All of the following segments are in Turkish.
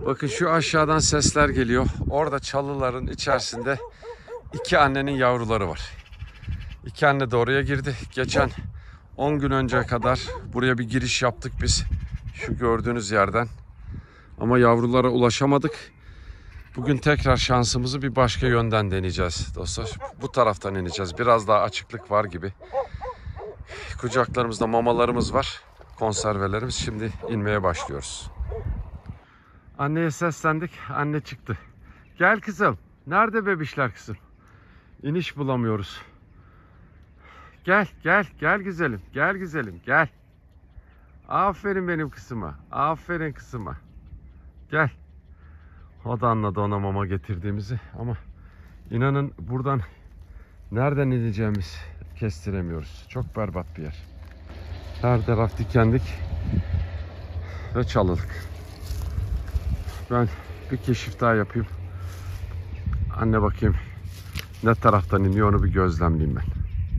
Bakın şu aşağıdan sesler geliyor. Orada çalıların içerisinde iki annenin yavruları var. İki anne de oraya girdi. Geçen 10 gün önce kadar buraya bir giriş yaptık biz. Şu gördüğünüz yerden. Ama yavrulara ulaşamadık. Bugün tekrar şansımızı bir başka yönden deneyeceğiz dostlar. Bu taraftan ineceğiz. Biraz daha açıklık var gibi. Kucaklarımızda mamalarımız var. Konservelerimiz. Şimdi inmeye başlıyoruz. Anneye seslendik. Anne çıktı. Gel kızım. Nerede bebişler kızım? İniş bulamıyoruz. Gel, gel, gel güzelim. Gel güzelim, gel. Aferin benim kızıma. Aferin kızıma. Gel. O da anladı ona mama getirdiğimizi. Ama inanın buradan nereden ineceğimiz kestiremiyoruz. Çok berbat bir yer. Her taraf dikenlik ve çalılık. Ben bir keşif daha yapayım. Anne bakayım ne taraftan iniyor, onu bir gözlemleyeyim ben.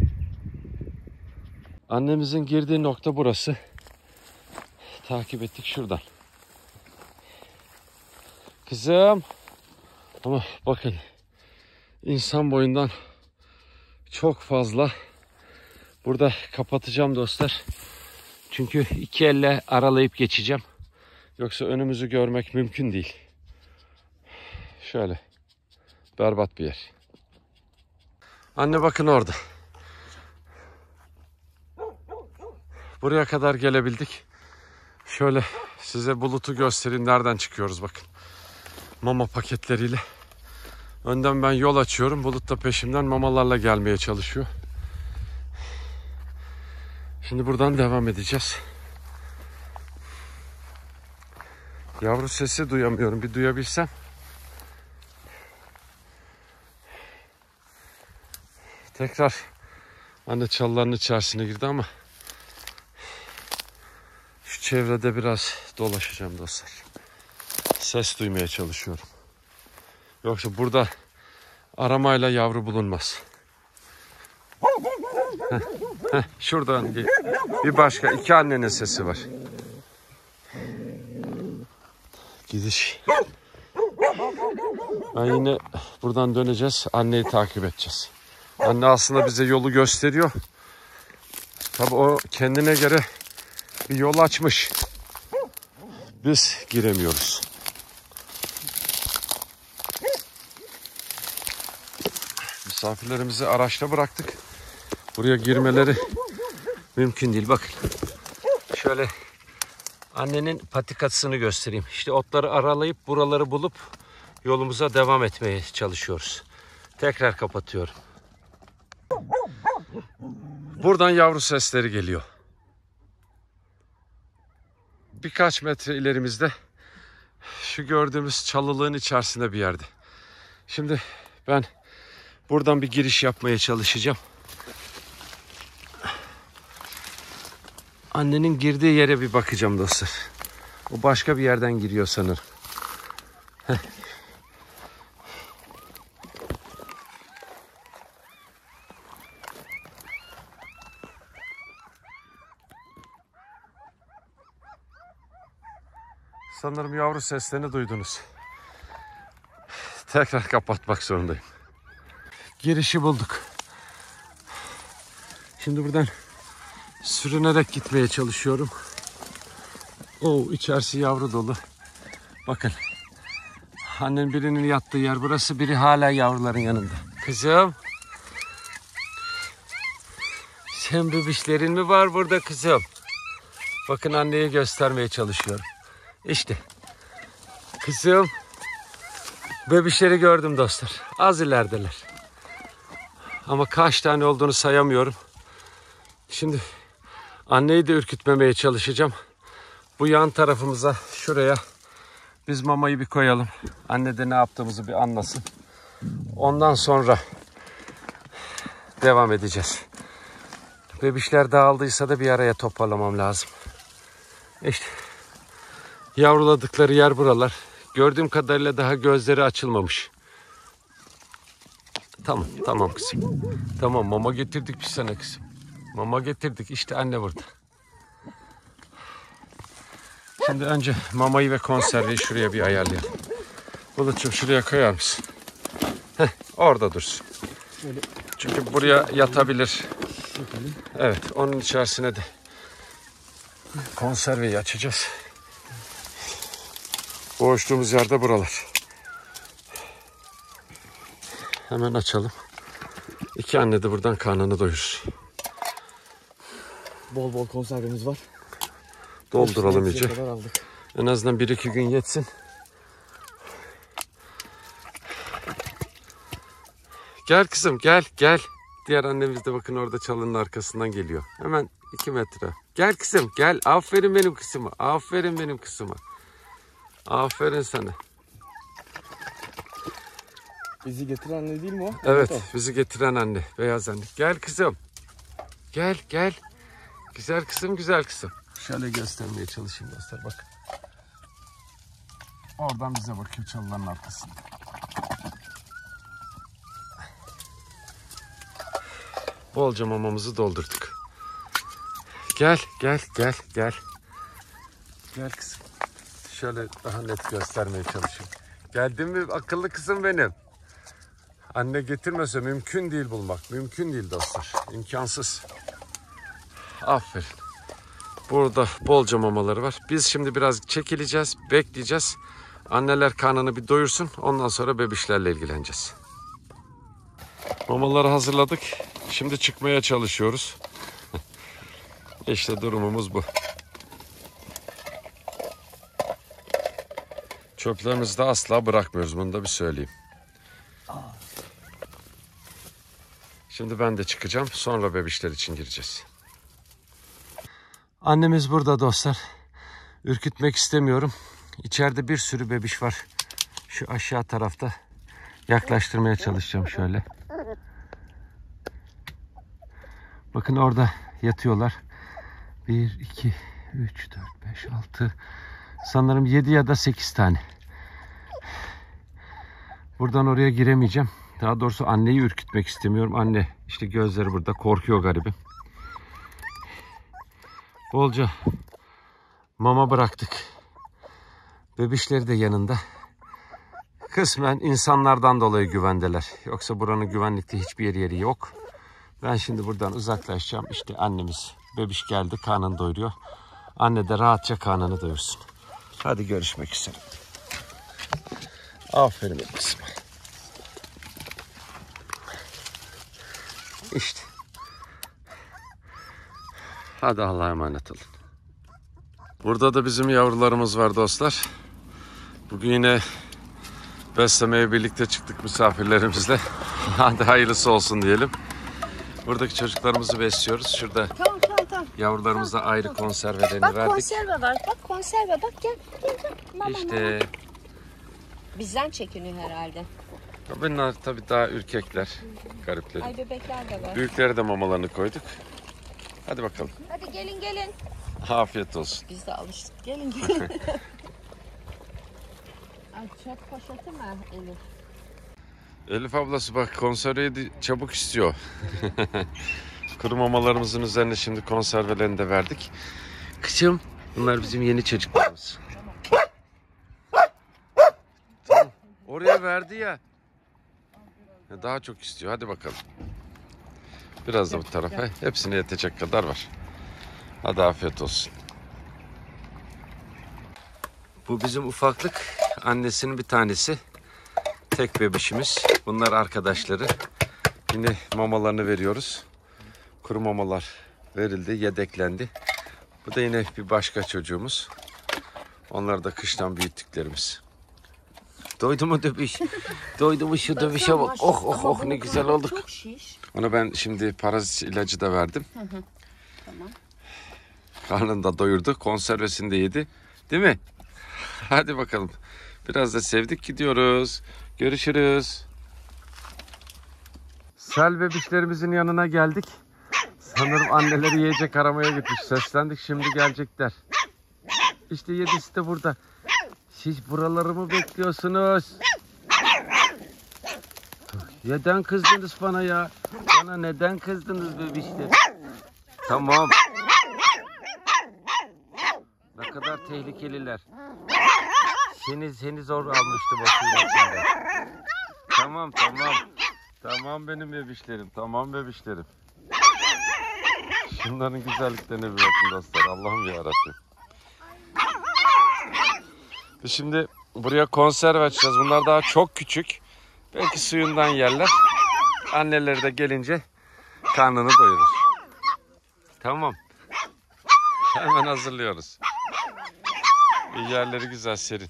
Annemizin girdiği nokta burası. Takip ettik şuradan. Kızım. Ama bakın insan boyundan çok fazla. Burada kapatacağım dostlar. Çünkü iki elle aralayıp geçeceğim. Yoksa önümüzü görmek mümkün değil. Şöyle. Berbat bir yer. Anne bakın orada. Buraya kadar gelebildik. Şöyle size bulutu göstereyim. Nereden çıkıyoruz bakın. Mama paketleriyle. Önden ben yol açıyorum. Bulut da peşimden mamalarla gelmeye çalışıyor. Şimdi buradan devam edeceğiz. Yavru sesi duyamıyorum. Bir duyabilsem. Tekrar anne çalıların içerisine girdi ama şu çevrede biraz dolaşacağım dostlar. Ses duymaya çalışıyorum. Yoksa burada aramayla yavru bulunmaz. Şuradan bir başka iki annenin sesi var. Gidiş. Ben yine buradan döneceğiz. Anneyi takip edeceğiz. Anne aslında bize yolu gösteriyor. Tabii o kendine göre bir yol açmış. Biz giremiyoruz. Misafirlerimizi araçta bıraktık. Buraya girmeleri mümkün değil. Bakın. Şöyle annenin patikasını göstereyim. İşte otları aralayıp buraları bulup yolumuza devam etmeye çalışıyoruz. Tekrar kapatıyorum. Buradan yavru sesleri geliyor. Birkaç metre ilerimizde şu gördüğümüz çalılığın içerisinde bir yerde. Şimdi ben buradan bir giriş yapmaya çalışacağım. Annenin girdiği yere bir bakacağım dostlar. O başka bir yerden giriyor sanırım. Heh. Sanırım yavru seslerini duydunuz. Tekrar kapatmak zorundayım. Girişi bulduk. Şimdi buradan sürünerek gitmeye çalışıyorum. İçerisi yavru dolu. Bakın. Annenin birinin yattığı yer burası. Biri hala yavruların yanında. Kızım. Sen bebişlerin mi var burada kızım? Bakın anneye göstermeye çalışıyorum. İşte. Kızım. Bebişleri gördüm dostlar. Az ilerideler. Ama kaç tane olduğunu sayamıyorum. Şimdi anneyi de ürkütmemeye çalışacağım. Bu yan tarafımıza şuraya biz mamayı bir koyalım. Anne de ne yaptığımızı bir anlasın. Ondan sonra devam edeceğiz. Bebişler dağıldıysa da bir araya toparlamam lazım. İşte yavruladıkları yer buralar. Gördüğüm kadarıyla daha gözleri açılmamış. Tamam kızım. Tamam, mama getirdik biz sana kızım. Mama getirdik. İşte anne burada. Şimdi önce mamayı ve konserveyi şuraya bir ayarlayalım. Bulut'cum şuraya koyar mısın? Heh, orada dursun. Çünkü buraya yatabilir. Evet, onun içerisine de konserveyi açacağız. Boğuştuğumuz yerde buralar. Hemen açalım. İki anne de buradan karnını doyurur. Bol bol konservemiz var. Dolduralım iyice. En azından 1-2 gün yetsin. Gel kızım gel gel. Diğer annemiz de bakın orada çalının arkasından geliyor. Hemen 2 metre. Gel kızım gel. Aferin benim kızıma. Aferin benim kızıma. Aferin sana. Bizi getiren anne değil mi o? Evet, bizi getiren anne. Beyaz anne. Gel kızım. Gel gel. Güzel kızım güzel kızım. Şöyle göstermeye çalışayım dostlar bak. Oradan bize bakıyor çalıların arkasında. Bolca mamamızı doldurduk. Gel gel gel gel. Gel kızım. Şöyle daha net göstermeye çalışayım. Geldin mi akıllı kızım benim? Anne getirmese mümkün değil bulmak. Mümkün değil dostlar. İmkansız. Aferin. Burada bolca mamaları var. Biz şimdi biraz çekileceğiz. Bekleyeceğiz. Anneler karnını bir doyursun. Ondan sonra bebişlerle ilgileneceğiz. Mamaları hazırladık. Şimdi çıkmaya çalışıyoruz. İşte durumumuz bu. Çöplerimizi de asla bırakmıyoruz. Bunu da bir söyleyeyim. Şimdi ben de çıkacağım. Sonra bebişler için gireceğiz. Annemiz burada dostlar. Ürkütmek istemiyorum. İçeride bir sürü bebiş var. Şu aşağı tarafta. Yaklaştırmaya çalışacağım şöyle. Bakın orada yatıyorlar. 1, 2, 3, 4, 5, 6. Sanırım 7 ya da 8 tane. Buradan oraya giremeyeceğim. Daha doğrusu anneyi ürkütmek istemiyorum. Anne işte gözleri burada korkuyor garibim. Bolca mama bıraktık. Bebişleri de yanında. Kısmen insanlardan dolayı güvendeler. Yoksa buranın güvenlikte hiçbir yeri yok. Ben şimdi buradan uzaklaşacağım. İşte annemiz bebiş geldi karnını doyuruyor. Anne de rahatça karnını doyursun. Hadi görüşmek üzere. Aferin kızım. İşte. Hadi Allah'a emanet olun. Burada da bizim yavrularımız var dostlar. Bugün yine beslemeye birlikte çıktık misafirlerimizle. Hadi hayırlısı olsun diyelim. Buradaki çocuklarımızı besliyoruz. Şurada Tamam. yavrularımıza ayrı konservelerini Bak verdik. konserve var. Bak konserve bak gel. Mama, İşte bizden çekiniyor herhalde. bunlar tabii daha ürkekler. Garipleri. Ay bebekler de var. Büyüklere de mamalarını koyduk. Hadi bakalım. Hadi gelin. Afiyet olsun. Biz de alıştık. Gelin. Ay çöp poşeti mi Elif? Elif ablası bak konserveyi de çabuk istiyor. Kuru mamalarımızın üzerine şimdi konservelerini de verdik. Kızım bunlar bizim yeni çocuklarımız. Tamam. Oraya verdi ya. Daha çok istiyor. Hadi bakalım. Biraz da bu tarafa. Hepsine yetecek kadar var. Hadi afiyet olsun. Bu bizim ufaklık. Annesinin bir tanesi. Tek bebişimiz. Bunlar arkadaşları. Yine mamalarını veriyoruz. Kuru mamalar verildi, yedeklendi. Bu da yine bir başka çocuğumuz. Onlar da kıştan büyüttüklerimiz. Doydu mu döbiş? Doydu mu şu döbişe bak. Oh ne güzel olduk. Çok şiş. Ona ben şimdi parazit ilacı da verdim. Tamam. Karnını da doyurdu. Konservesini de yedi. Değil mi? Hadi bakalım. Biraz da sevdik gidiyoruz. Görüşürüz. Sel bebişlerimizin yanına geldik. Sanırım anneleri yiyecek aramaya gitmiş. Seslendik şimdi gelecekler. İşte 7'si de burada. Siz buraları mı bekliyorsunuz? Neden kızdınız bana ya? Bana neden kızdınız bebişler? Tamam. kadar tehlikeliler. Seni zor almıştım o suyun içinde. Tamam. Tamam benim bebişlerim. Tamam bebişlerim. Şunların güzelliklerine bir bakın dostlar. Allah'ım yarabbim. Biz şimdi buraya konserve açacağız. Bunlar daha çok küçük. Belki suyundan yerler. Anneleri de gelince karnını doyurur. Tamam. Hemen hazırlıyoruz. Yerleri güzel, serin.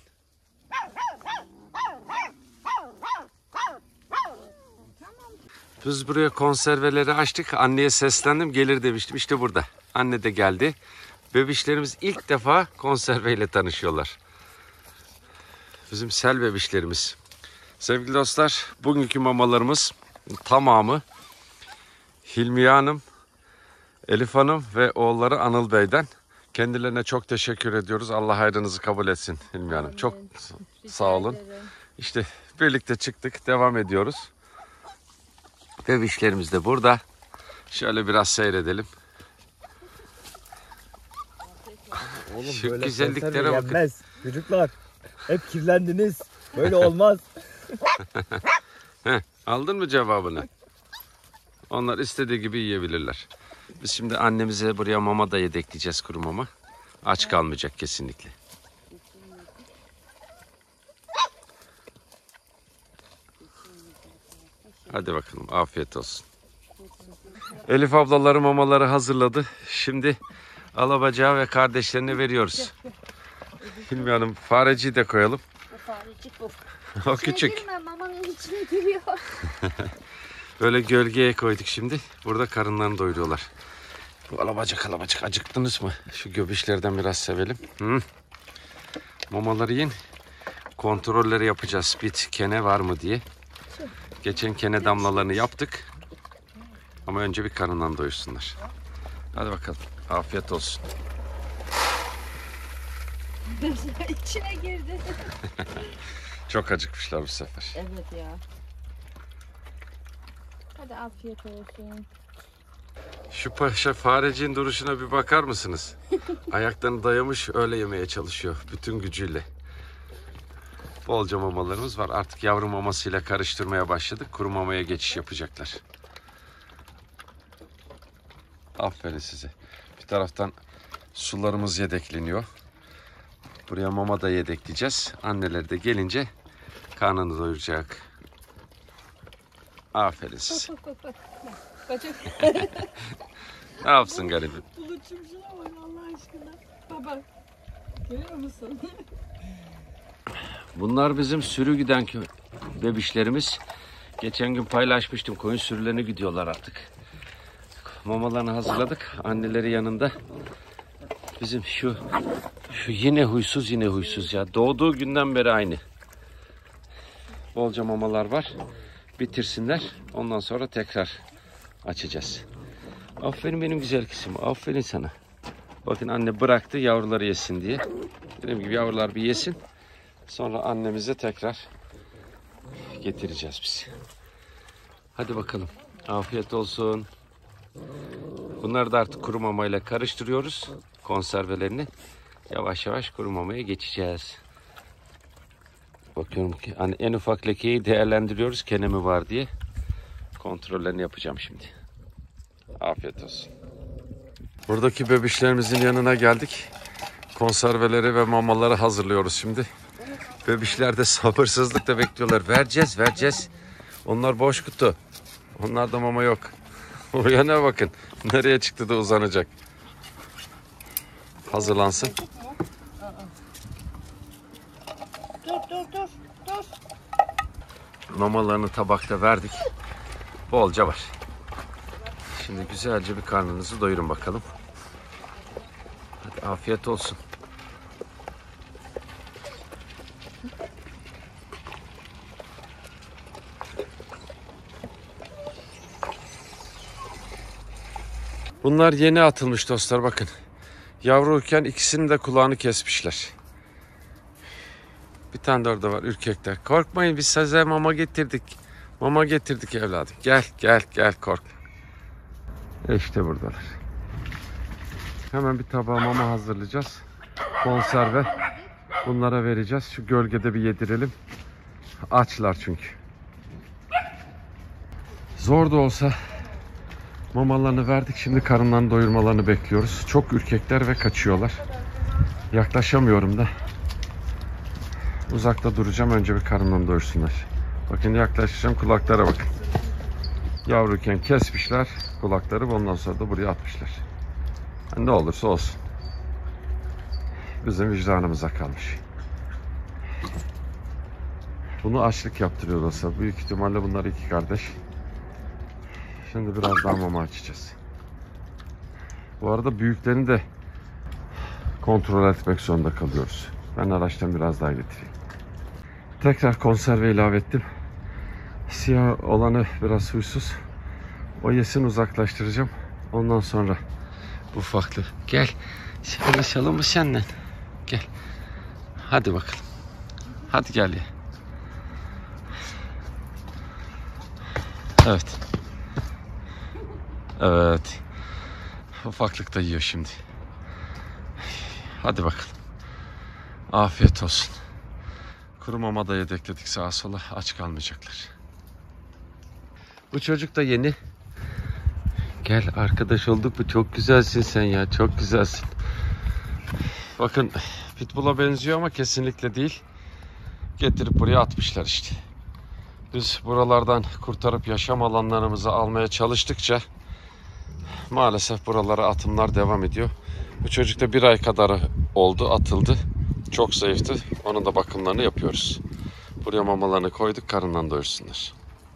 Biz buraya konserveleri açtık. Anneye seslendim, gelir demiştim. İşte burada. Anne de geldi. Bebişlerimiz ilk defa konserveyle tanışıyorlar. Bizim sel bebişlerimiz. Sevgili dostlar, bugünkü mamalarımız tamamı Hilmiye Hanım, Elif Hanım ve oğulları Anıl Bey'den. Kendilerine çok teşekkür ediyoruz. Allah hayrınızı kabul etsin Hilmiye Hanım. Çok sağ olun. İşte birlikte çıktık, devam ediyoruz. Bebişlerimiz de burada. Şöyle biraz seyredelim. Oğlum Şu böyle güzelliklere konserve bakın. yenmez. Çocuklar hep kirlendiniz. Böyle olmaz. Aldın mı cevabını? Onlar istediği gibi yiyebilirler. Biz şimdi annemize buraya mama da yedekleyeceğiz, kuru mama. Aç kalmayacak kesinlikle. Hadi bakalım, afiyet olsun. Elif ablaları mamaları hazırladı. Şimdi alabacağı ve kardeşlerine veriyoruz. Hilmi Hanım, fareciyi de koyalım. Bu farecik bu. O küçük. Girme, mamanın içine giriyor. Böyle gölgeye koyduk şimdi. Burada karınlarını doyuruyorlar. Bu alabacak acıktınız mı? Şu göbüşlerden biraz sevelim. Mamaları yiyin. Kontrolleri yapacağız. Bir kene var mı diye. Geçen kene damlalarını yaptık. Ama önce bir karından doyursunlar. Hadi bakalım. Afiyet olsun. İçine girdi. Çok acıkmışlar bu sefer. Evet ya. Hadi afiyet olsun. Şu paşa fareciğin duruşuna bir bakar mısınız? Ayaklarını dayamış öyle yemeye çalışıyor bütün gücüyle. Bolca mamalarımız var. Artık yavru mamasıyla karıştırmaya başladık. Kuru mamaya geçiş yapacaklar. Aferin size. Bir taraftan sularımız yedekleniyor. Buraya mama da yedekleyeceğiz. Anneleri de gelince karnını doyuracak. Aferin size. Bacak. Ne yapsın garibim? Buluçum şuna bak Allah aşkına. Baba. Görüyor musun? Bunlar bizim sürü giden bebişlerimiz. Geçen gün paylaşmıştım. Koyun sürülerini gidiyorlar artık. Mamalarını hazırladık. Anneleri yanında. Bizim şu yine huysuz ya. Doğduğu günden beri aynı. Bolca mamalar var. Bitirsinler. Ondan sonra tekrar açacağız. Aferin benim güzel kızım. Aferin sana. Bakın anne bıraktı yavruları yesin diye. Dediğim gibi yavrular bir yesin. Sonra annemize tekrar getireceğiz biz. Hadi bakalım. Afiyet olsun. Bunları da artık kuru mamayla karıştırıyoruz. Konservelerini. Yavaş yavaş kuru mamaya geçeceğiz. Bakıyorum ki hani en ufak lekeyi değerlendiriyoruz. Kene mi var diye. Kontrollerini yapacağım şimdi. Afiyet olsun. Buradaki bebişlerimizin yanına geldik. Konserveleri ve mamaları hazırlıyoruz şimdi. Bebişler de sabırsızlıkla bekliyorlar. Vereceğiz. Onlar boş kutu. Onlarda mama yok. Oraya bakın. Nereye çıktı da uzanacak. Hazırlansın. Dur. Mamalarını tabakta verdik. Bolca var. Şimdi güzelce bir karnınızı doyurun bakalım. Hadi afiyet olsun. Bunlar yeni atılmış dostlar bakın. Yavruyken ikisinin de kulağını kesmişler. Bir tane de orada var ürkekler. Korkmayın biz size mama getirdik. Mama getirdik evladım. Gel korkma. İşte buradalar. Hemen bir tabağa mama hazırlayacağız. konserve bunlara vereceğiz. Şu gölgede bir yedirelim. Açlar çünkü. Zor da olsa mamalarını verdik. Şimdi karınlarını doyurmalarını bekliyoruz. Çok ürkekler ve kaçıyorlar. Yaklaşamıyorum da. Uzakta duracağım. Önce bir karınlarını doyursunlar. Bakın yaklaşacağım. Kulaklara bakın. Yavruyken kesmişler kulakları. Ondan sonra da buraya atmışlar. Ne olursa olsun. Bizim vicdanımıza kalmış. Bunu açlık yaptırıyor olsa. Büyük ihtimalle bunlar iki kardeş. Şimdi biraz daha mama açacağız. Bu arada büyüklerini de kontrol etmek zorunda kalıyoruz. Ben araçtan biraz daha getireyim. Tekrar konserve ilave ettim. Siyah olanı biraz huysuz. O yesin, uzaklaştıracağım. Ondan sonra ufaklı. Gel. Şakalaşalım mı seninle? Gel. Hadi bakalım. Hadi gel ya. Evet. Evet. Ufaklık da yiyor şimdi. Hadi bakalım. Afiyet olsun. Kuru mama da yedekledik sağa sola. Aç kalmayacaklar. Bu çocuk da yeni. Gel, arkadaş olduk mu? Çok güzelsin sen ya. Çok güzelsin. Bakın, pitbull'a benziyor ama kesinlikle değil. Getirip buraya atmışlar işte. Biz buralardan kurtarıp yaşam alanlarımızı almaya çalıştıkça maalesef buralara atımlar devam ediyor. Bu çocuk da 1 ay kadar oldu, atıldı. Çok zayıftı. Onun da bakımlarını yapıyoruz. Buraya mamalarını koyduk, karından doyursunlar.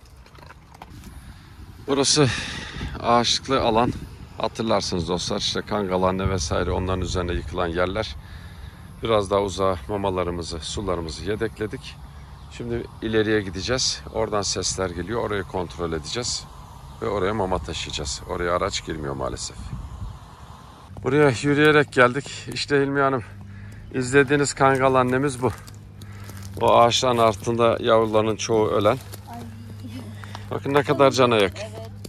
Burası ağaçlıklı alan. Hatırlarsınız dostlar, işte kangalanne vesaire onların üzerine yıkılan yerler. Biraz daha uzağa mamalarımızı, sularımızı yedekledik. Şimdi ileriye gideceğiz. Oradan sesler geliyor. Orayı kontrol edeceğiz. Ve oraya mama taşıyacağız. Oraya araç girmiyor maalesef. Buraya yürüyerek geldik. İşte Hilmi Hanım, izlediğiniz kangal annemiz bu. O ağaçların altında yavrularının çoğu ölen. Bakın ne kadar cana yakın.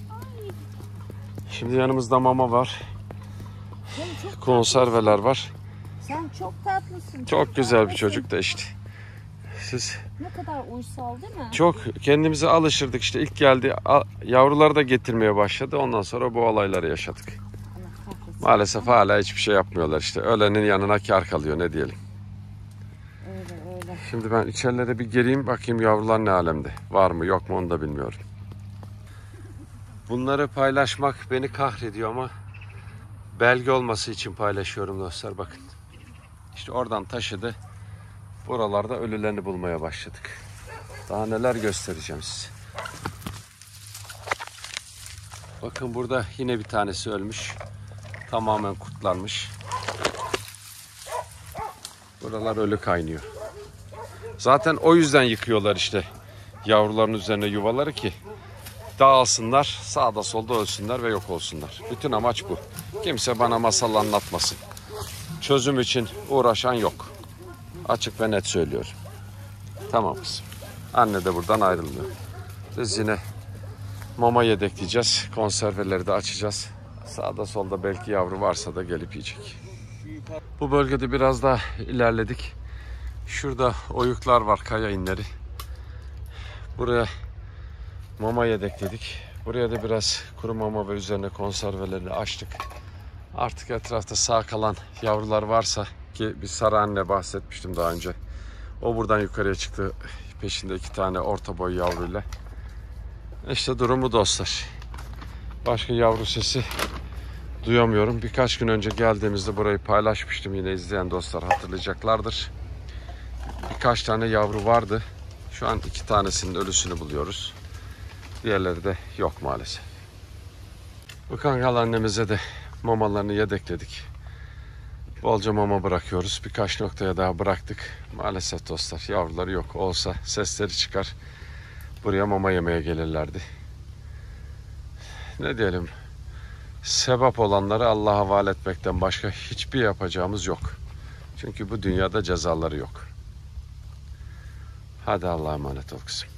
Şimdi yanımızda mama var. Konserveler var. Sen çok tatlısın. Çok güzel bir çocuk da işte. Siz Ne kadar uysal değil mi? çok kendimize alışırdık işte. İlk geldi, yavruları da getirmeye başladı. Ondan sonra bu olayları yaşadık. Maalesef hala hiçbir şey yapmıyorlar işte. Ölenin yanına kar kalıyor, ne diyelim. Öyle. Şimdi ben içerilere bir gireyim, bakayım yavrular ne alemde. Var mı yok mu onu da bilmiyorum. Bunları paylaşmak beni kahrediyor ama belge olması için paylaşıyorum dostlar, bakın. İşte oradan taşıdı. Buralarda ölülerini bulmaya başladık. Daha neler göstereceğim size. Bakın burada yine bir tanesi ölmüş. Tamamen kurtlanmış. Buralar ölü kaynıyor. Zaten o yüzden yıkıyorlar işte yavruların üzerine yuvaları ki dağılsınlar, sağda solda ölsünler ve yok olsunlar. Bütün amaç bu. Kimse bana masal anlatmasın. Çözüm için uğraşan yok. Açık ve net söylüyorum. Tamam kızım. Anne de buradan ayrılmıyor. Biz yine mama yedekleyeceğiz. Konserveleri de açacağız. Sağda solda belki yavru varsa da gelip yiyecek. Bu bölgede biraz daha ilerledik. Şurada oyuklar var, kaya inleri. Buraya mama yedekledik. Buraya da biraz kuru mama ve üzerine konservelerini açtık. Artık etrafta sağ kalan yavrular varsa, ki bir sarı anne bahsetmiştim daha önce. O buradan yukarıya çıktı. Peşinde 2 tane orta boy yavruyla. İşte durumu dostlar. Başka yavru sesi duyamıyorum. Birkaç gün önce geldiğimizde burayı paylaşmıştım. Yine izleyen dostlar hatırlayacaklardır. Birkaç tane yavru vardı. Şu an 2 tanesinin ölüsünü buluyoruz. Diğerleri de yok maalesef. Bu kangal annemize de mamalarını yedekledik. Bolca mama bırakıyoruz. Birkaç noktaya daha bıraktık. Maalesef dostlar yavruları yok. Olsa sesleri çıkar. Buraya mama yemeye gelirlerdi. Ne diyelim? Sebep olanları Allah'a havale etmekten başka hiçbir yapacağımız yok. Çünkü bu dünyada cezaları yok. Hadi Allah'a emanet ol kızım.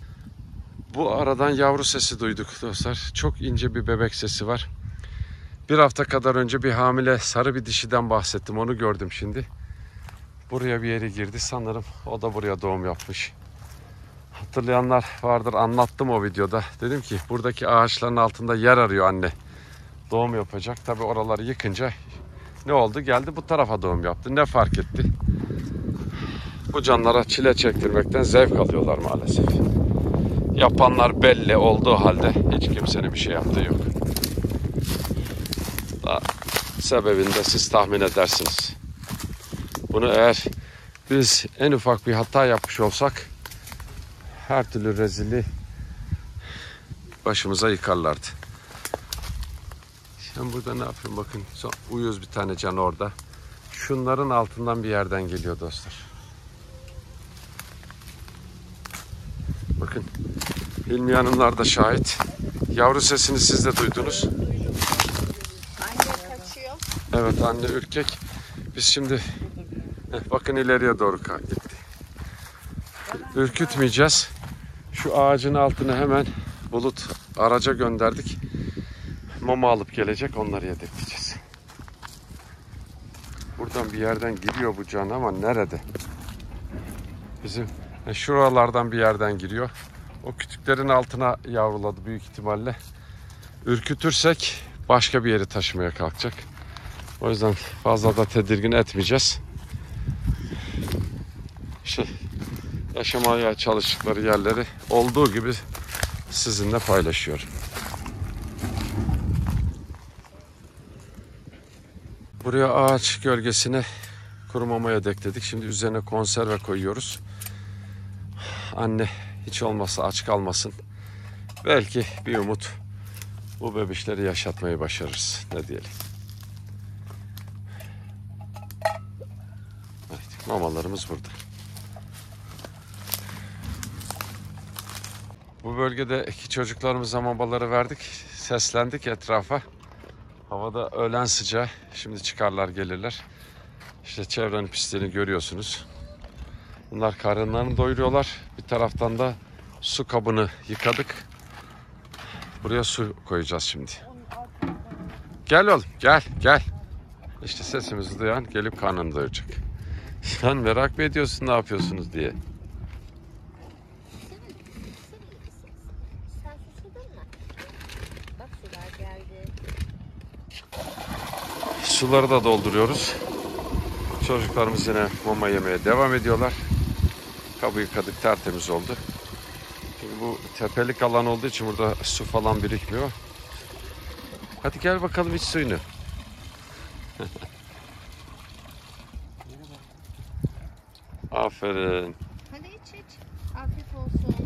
Bu aradan yavru sesi duyduk dostlar. Çok ince bir bebek sesi var. Bir hafta kadar önce bir hamile sarı bir dişiden bahsettim. Onu gördüm şimdi. Buraya bir yere girdi. Sanırım o da buraya doğum yapmış. Hatırlayanlar vardır, anlattım o videoda. Dedim ki buradaki ağaçların altında yer arıyor anne. Doğum yapacak. Tabi oraları yıkınca ne oldu? Geldi bu tarafa doğum yaptı. Ne fark etti? Bu canlara çile çektirmekten zevk alıyorlar maalesef. Yapanlar belli olduğu halde hiç kimsenin bir şey yaptığı yok. Daha sebebini de siz tahmin edersiniz. Bunu eğer biz en ufak bir hata yapmış olsak her türlü rezilliği başımıza yıkarlardı. Şimdi burada ne yapıyorum bakın. Uyuz bir tane can orada. Şunların altından bir yerden geliyor dostlar. Bakın. Hilmi Hanımlar da şahit. Yavru sesini siz de duydunuz. Anne kaçıyor. Evet, anne ürkek. Biz şimdi bakın ileriye doğru gitti. Ürkütmeyeceğiz. Şu ağacın altına hemen Bulut araca gönderdik. Mama alıp gelecek, onları yedekleyeceğiz. Buradan bir yerden giriyor bu can ama nerede? Bizim şuralardan bir yerden giriyor. O kütüklerin altına yavruladı büyük ihtimalle. Ürkütürsek başka bir yere taşımaya kalkacak. O yüzden fazla da tedirgin etmeyeceğiz. İşte yaşamaya çalıştıkları yerleri olduğu gibi sizinle paylaşıyorum. Buraya ağaç gölgesine kuru mama yedekledik. Şimdi üzerine konserve koyuyoruz. Anne hiç olmazsa aç kalmasın. Belki bir umut bu bebişleri yaşatmayı başarırız. Ne diyelim. Evet, mamalarımız burada. Bu bölgedeki çocuklarımıza mamaları verdik. Seslendik etrafa. Havada öğlen sıcağı. Şimdi çıkarlar gelirler. İşte çevrenin pisliğini görüyorsunuz. Bunlar karınlarını doyuruyorlar. Bir taraftan da su kabını yıkadık. Buraya su koyacağız şimdi. Gel oğlum, gel gel. İşte sesimizi duyan gelip karnını doyuracak. Sen merak mı ediyorsun ne yapıyorsunuz diye. Sen susudun mu? Bak sular geldi. Suları da dolduruyoruz. Çocuklarımız yine mama yemeye devam ediyorlar. Kabı yıkadık, tertemiz oldu. Çünkü bu tepelik alan olduğu için burada su falan birikmiyor. Hadi gel bakalım iç suyunu. Aferin. Hadi iç. Afiyet olsun.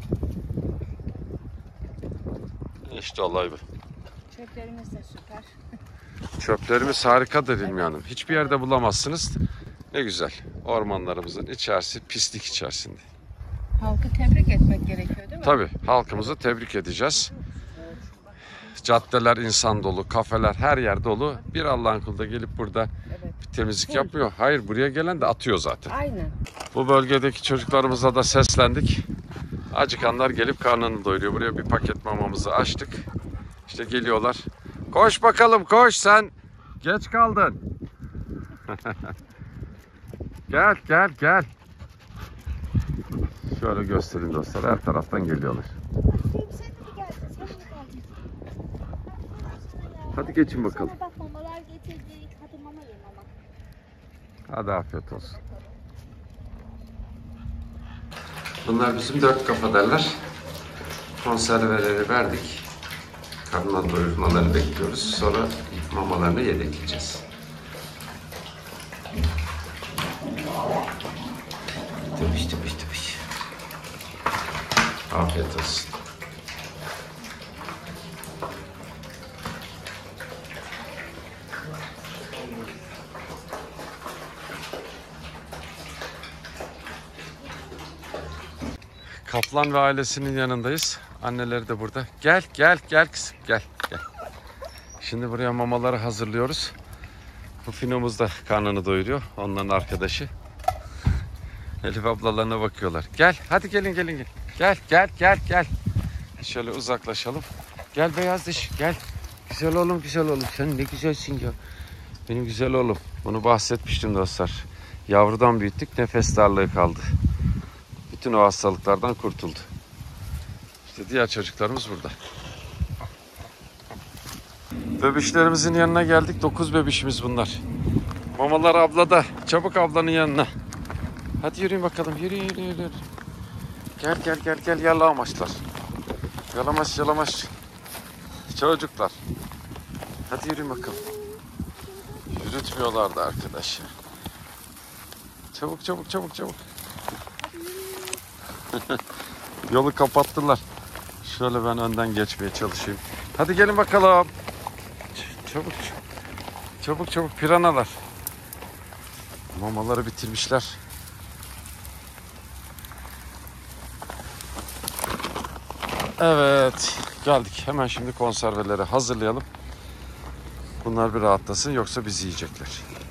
İşte olay bu. Çöplerimiz de süper. Çöplerimiz harikadır Hilmi Hanım. Hiçbir yerde bulamazsınız. Ne güzel. Ormanlarımızın içerisi pislik içerisinde. Halkı tebrik etmek gerekiyor değil mi? Tabii halkımızı tebrik edeceğiz. Caddeler insan dolu, kafeler her yer dolu. Bir Allah'ın kulu da gelip burada bir temizlik yapmıyor. Hayır, buraya gelen de atıyor zaten. Aynen. Bu bölgedeki çocuklarımıza da seslendik. Acıkanlar gelip karnını doyuruyor. Buraya bir paket mamamızı açtık. İşte geliyorlar. Koş bakalım koş, sen geç kaldın. Gel gel gel. Şöyle göstereyim dostlar, her taraftan geliyorlar. Hadi geçin bakalım. Sana bak mamalar getirdik. Hadi mama ye mama. Hadi afiyet olsun. Bunlar bizim dört kafa derler. Konserveleri verdik. Karnından doyurmalarını bekliyoruz. Sonra mamalarını yedekleyeceğiz. Tabii. Afiyet olsun. Kaplan ve ailesinin yanındayız. Anneleri de burada. Gel kızım gel. Şimdi buraya mamaları hazırlıyoruz. Bu finomuz da karnını doyuruyor. Onların arkadaşı. Elif ablalarına bakıyorlar. Gel hadi gelin. Gel. Şöyle uzaklaşalım. Gel beyaz diş gel. Güzel oğlum, güzel oğlum. Sen ne güzelsin ya. Benim güzel oğlum. Bunu bahsetmiştim dostlar. Yavrudan büyüttük, nefes darlığı kaldı. Bütün o hastalıklardan kurtuldu. İşte diğer çocuklarımız burada. Bebişlerimizin yanına geldik. 9 bebişimiz bunlar. Mamalar ablada. Çabuk ablanın yanına. Hadi yürüyün bakalım. Yürü. Gel yalamaçlar. Yalamaç. Çocuklar. Hadi yürüyün bakalım. Yürütmüyorlar da arkadaş ya. Çabuk. Yolu kapattılar. Şöyle ben önden geçmeye çalışayım. Hadi gelin bakalım. Çabuk piranalar. Mamaları bitirmişler. Evet, geldik. Hemen şimdi konserveleri hazırlayalım. Bunlar bir rahatlasın, yoksa bizi yiyecekler.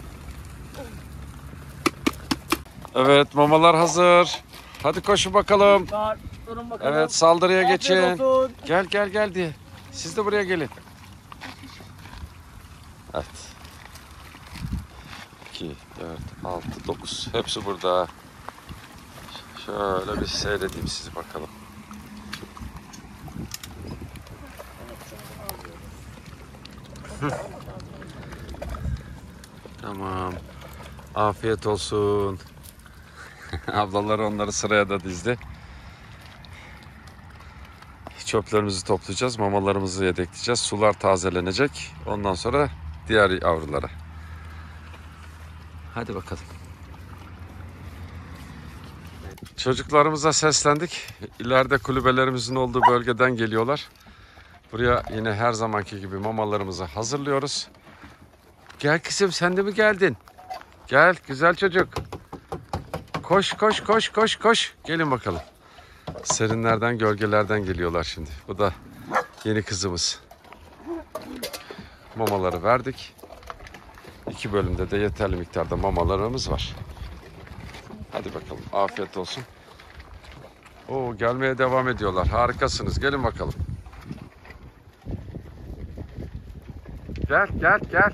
Evet, mamalar hazır. Hadi koşun bakalım. Durun bakalım. Evet, saldırıya Afiyet geçin. olsun. Gel diye. Siz de buraya gelin. Evet. 2, 4, 6, 9. Hepsi burada. Şöyle bir seyredeyim sizi bakalım. Tamam. Afiyet olsun. Ablalar onları sıraya da dizdi. Çöplerimizi toplayacağız. Mamalarımızı yedekleyeceğiz. Sular tazelenecek. Ondan sonra diğer yavrulara. Hadi bakalım. Çocuklarımıza seslendik. İleride kulübelerimizin olduğu bölgeden geliyorlar. Buraya yine her zamanki gibi mamalarımızı hazırlıyoruz. Gel kızım, sen de mi geldin? Gel güzel çocuk. Koş. Gelin bakalım. Serinlerden, gölgelerden geliyorlar şimdi. Bu da yeni kızımız. Mamaları verdik. 2 bölümde de yeterli miktarda mamalarımız var. Hadi bakalım, afiyet olsun. Oo, gelmeye devam ediyorlar. Harikasınız. Gelin bakalım. Gel.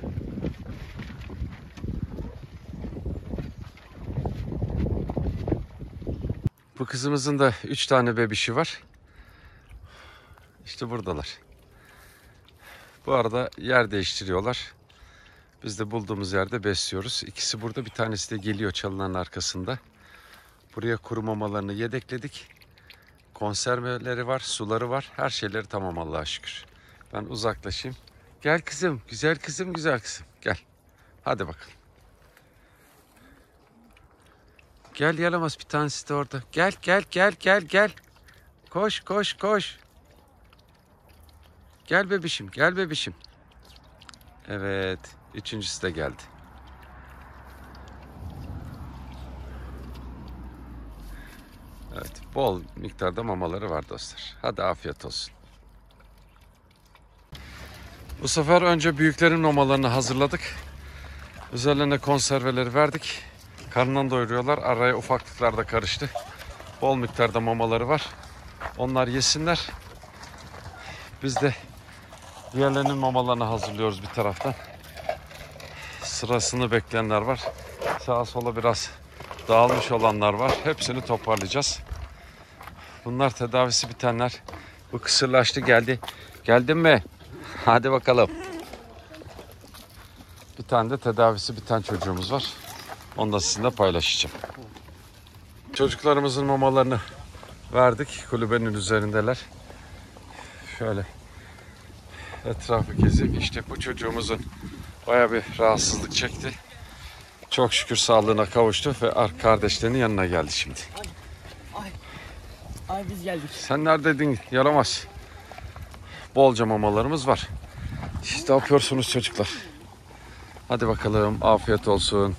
Bu kızımızın da 3 tane bebişi var. İşte buradalar. Bu arada yer değiştiriyorlar. Biz de bulduğumuz yerde besliyoruz. İkisi burada, bir tanesi de geliyor çalıların arkasında. Buraya kuru mamalarını yedekledik. Konserveleri var, suları var. Her şeyleri tamam Allah'a şükür. Ben uzaklaşayım. Gel kızım, güzel kızım. Gel. Hadi bakalım. Gel yalamaz, bir tanesi de orada. Gel. Koş. Gel bebişim. Evet, üçüncüsü de geldi. Evet, bol miktarda mamaları var dostlar. Hadi afiyet olsun. Bu sefer önce büyüklerin mamalarını hazırladık. Üzerlerine konserveleri verdik. Karnından doyuruyorlar. Araya ufaklıklar da karıştı. Bol miktarda mamaları var. Onlar yesinler. Biz de diğerlerinin mamalarını hazırlıyoruz bir taraftan. Sırasını bekleyenler var. Sağa sola biraz dağılmış olanlar var. Hepsini toparlayacağız. Bunlar tedavisi bitenler. Bu kısırlaştı, geldi. Geldin mi? Hadi bakalım. Bir tane de tedavisi biten çocuğumuz var. Onu da sizinle paylaşacağım. Çocuklarımızın mamalarını verdik. Kulübenin üzerindeler. Şöyle etrafı gezip, işte bu çocuğumuzun bayağı bir rahatsızlık çekti. Çok şükür sağlığına kavuştu ve kardeşlerinin yanına geldi şimdi. Ay biz geldik. Sen neredeydin yaramaz? Bolca mamalarımız var. Siz ne yapıyorsunuz çocuklar? Hadi bakalım, afiyet olsun.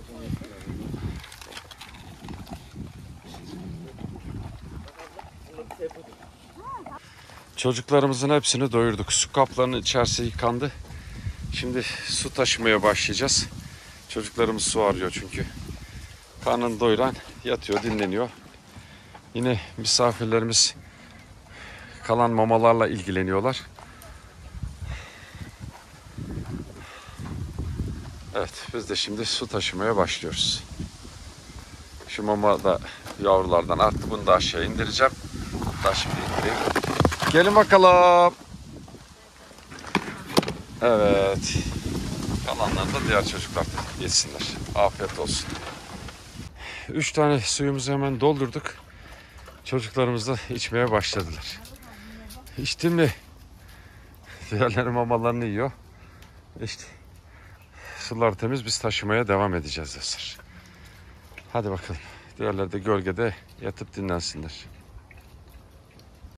Çocuklarımızın hepsini doyurduk. Su kaplarının içerisi yıkandı. Şimdi su taşımaya başlayacağız. Çocuklarımız su arıyor çünkü. Karnını doyuran yatıyor, dinleniyor. Yine misafirlerimiz kalan mamalarla ilgileniyorlar. Biz de şimdi su taşımaya başlıyoruz. Şu mama da yavrulardan arttı. Bunu da aşağı indireceğim. Hatta şimdi indireyim. Gelin bakalım. Evet. Kalanları da diğer çocuklar da yesinler. Afiyet olsun. 3 tane suyumuzu hemen doldurduk. Çocuklarımız da içmeye başladılar. İçtin mi? Diğerleri mamalarını yiyor. İşte sular temiz, biz taşımaya devam edeceğiz dostlar. Hadi bakalım. Diğerleri de gölgede yatıp dinlensinler.